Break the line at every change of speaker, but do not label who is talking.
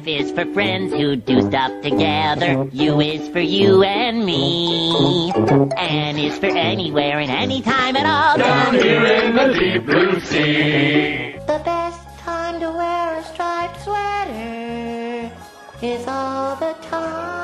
F is for friends who do stuff together. U is for you and me. N is for anywhere and anytime at all.
Down here in the deep blue sea.
The best time to wear a striped sweater is all the time.